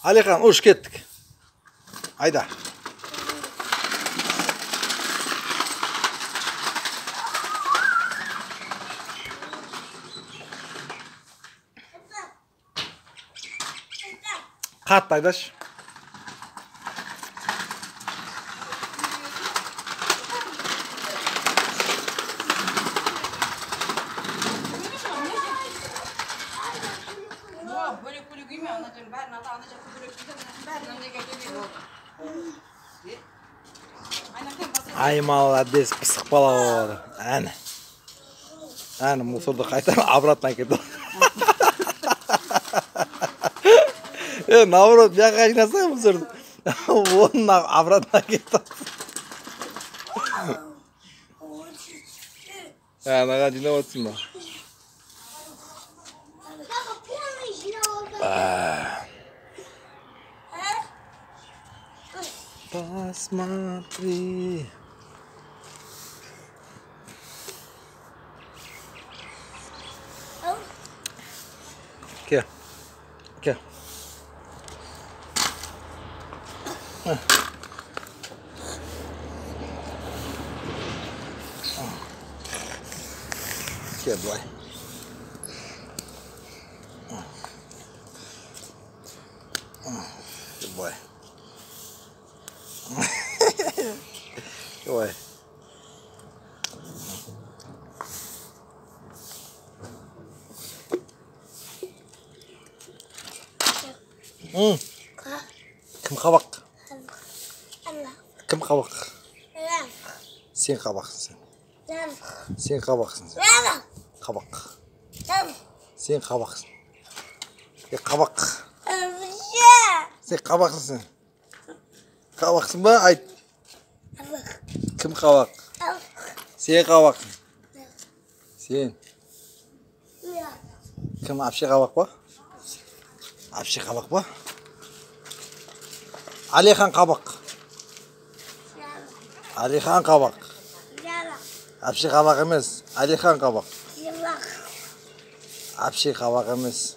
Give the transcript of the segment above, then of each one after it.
Alihan uç kettik. Hayda. Katlı Aydaş. Böyle kulü giymiyor anacığım. Ben nasıl anacığım kulü giymiyor. Ben ne geliyor? Ay молодец, пысық бала болады. Әне. Әне мусорды қайтарып обратно әкелді. Наоборот, жаққа жинаса мусорды. Оның обратно әкелді. Анаға жинап отырсың ба? Посмотри. Кел. Кел. Кел, давай. Давай. Давай. Кім қабақ? Кім қабақ? Сен қабақсың сен. Сен қабақсың сен. Қабақ. Сен қабақсың. Қабақ. Сен қабақсың сен. Қабақсың ба? Айт. Кім қабақ? Сен қабақсың. Сен. Кім апше қабақ па? Апше қабақ па? Алихан қабақ. Алихан қабақ. Апше қабақ емес. Алихан қабақ. Апше қабақ емес.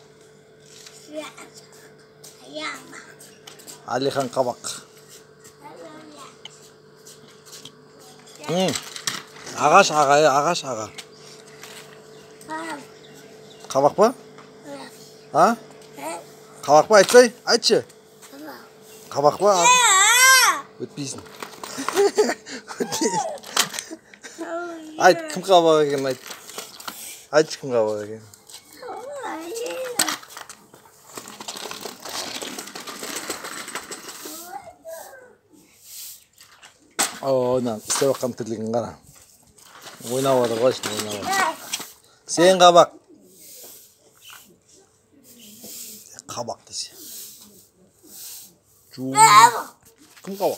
Алихан қабақ. Ағаш аға, ағаш аға. Қабақ па? А? Қабақ па айтсай? Айтшы. Қабақ па? Өтпейсің. Айт, кім қабақ екен, айт. Айтшы кім қабақ екен. Ойнан, істеп аққан тірлігін қара. Ойнап отыр ғой, ойнап отыр. Сен қабақ. Қабақ десе. Кім қабақ?